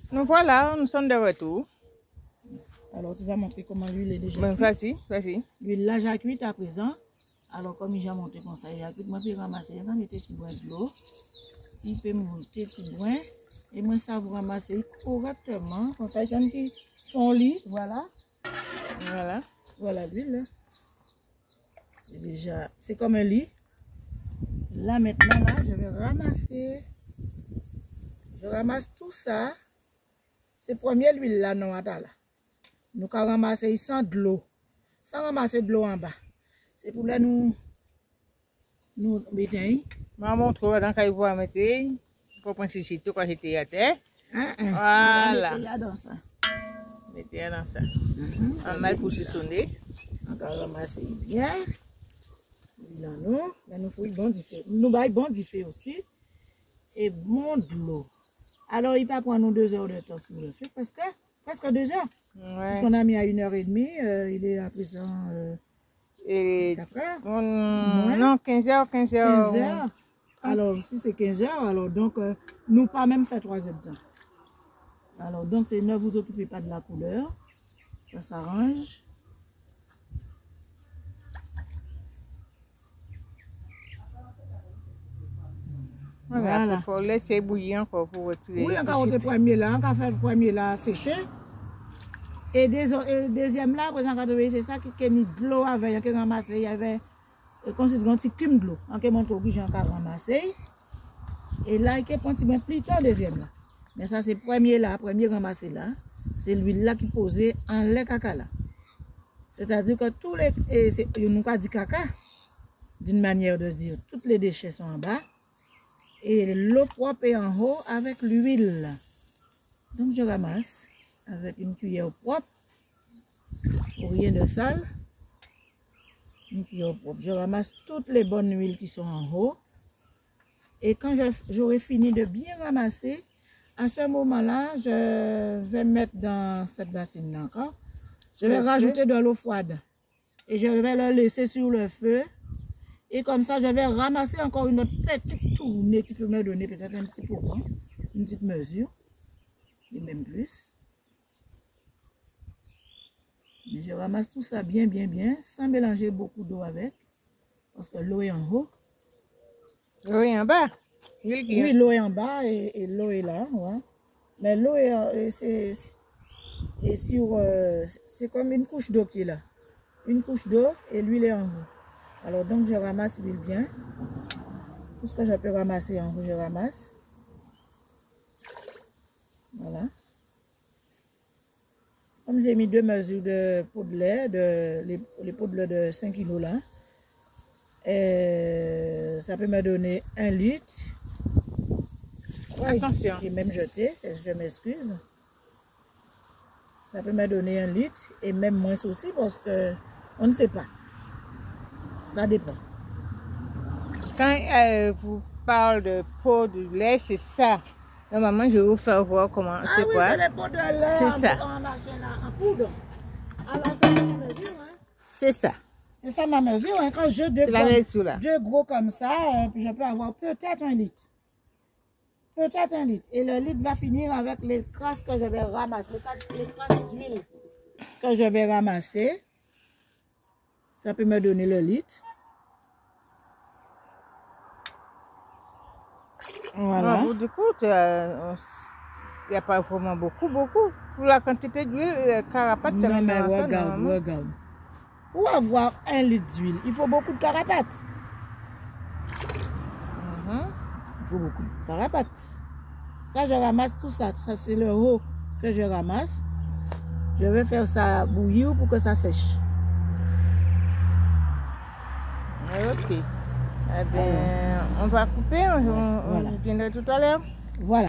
Nous voilà, nous sommes de retour. Alors, tu vas montrer comment l'huile est déjà Bon, cuite. vas-y. L'huile là, j'ai cuite à présent. Alors, comme il a montré comme ça, il a cuite, moi, je vais ramasser. Je vais mettre petit bois de l'eau. Il peut monter petit bois. Et moi, ça, vous ramasser correctement. Comme ça, j'aime qu'il font lit. Voilà. Voilà l'huile. C'est déjà, c'est comme un lit. Là, maintenant, là, je vais ramasser. Je ramasse tout ça. C'est premier l'huile là, non, attends là. Nous allons ramasser sans de l'eau. Sans ramasser de l'eau en bas. C'est pour là nous mettons. Je montre dans quel bois mettre. Pour prendre ce chito quand j'étais à terre. Voilà. Mettez dans ça. Mettez dans ça. On met pour sonner. On va ramasser bien. Là, nous faut bon du feu. Nous bail bon du feu aussi. Et bon de l'eau. Alors, il va prendre nous 2 heures de temps sur le feu. Presque 2 heures. Parce qu'on a mis à 1h30. Il est à présent 4 heures. Non, 15 heures. 15 heures. Alors, si c'est 15 heures, alors donc, nous pas même faire 3 heures de temps. Alors, donc, c'est ne vous occupez pas de la couleur. Ça s'arrange. Voilà. Il faut laisser bouillir encore pour retirer. Oui, encore le premier là, on va faire le premier là sécher. Et deuxième là, par exemple, c'est ça qui a mis de l'eau avec, qui a ramassé, il y avait considérant un petit cume de l'eau, on a montré que j'ai encore ramassé. Et là, il y a un petit peu plus tard deuxième là. Mais ça, c'est premier là, premier ramassé là. C'est l'huile là qui posait en lait caca là. C'est-à-dire que tous les, nous avons dit caca, d'une manière de dire, tous les déchets sont en bas. Et l'eau propre est en haut avec l'huile. Donc je ramasse avec une cuillère propre, pour rien de sale. Une cuillère propre. Je ramasse toutes les bonnes huiles qui sont en haut. Et quand j'aurai fini de bien ramasser, à ce moment-là, je vais mettre dans cette bassine-là encore. Je vais rajouter de l'eau froide. Et je vais le laisser sur le feu. Et comme ça, je vais ramasser encore une autre petite tournée qui peut me donner peut-être un petit peu, une petite mesure, et même plus. Mais je ramasse tout ça bien, sans mélanger beaucoup d'eau avec, parce que l'eau est en haut. L'eau est en bas? Oui, l'eau est en bas et l'eau est là. Ouais. Mais l'eau est sur, c'est comme une couche d'eau qui est là. Une couche d'eau et l'huile est en haut. Alors donc je ramasse l'huile bien. Tout ce que je peux ramasser en haut, je ramasse. Voilà. Comme j'ai mis 2 mesures de pot de lait, les pots de lait de 5 kg là, ça peut me donner 1 litre. Attention. J'ai même jeté, je m'excuse. Ça peut me donner 1 litre et même moins aussi parce que on ne sait pas. Ça dépend. Quand vous parlez de pot de lait, c'est ça. Normalement, je vais vous faire voir comment c'est quoi. C'est les pots de lait. C'est ça. En poudre. Alors, c'est ma mesure. Hein. C'est ça. C'est ça ma mesure. Hein. Quand je deux gros comme ça, je peux avoir peut-être 1 litre. Peut-être 1 litre. Et le litre va finir avec les crasses que je vais ramasser. Les crasses d'huile que je vais ramasser. Ça peut me donner le litre. Voilà. Du coup, il n'y a pas vraiment beaucoup. Pour la quantité d'huile, carapate, tu as mais regarde. Pour avoir 1 litre d'huile, il faut beaucoup de carapate. Il faut beaucoup de carapate. Ça, je ramasse tout ça. Ça, c'est le haut que je ramasse. Je vais faire ça bouillir pour que ça sèche. Ok. Eh bien, on va couper, on viendra tout à l'heure. Voilà.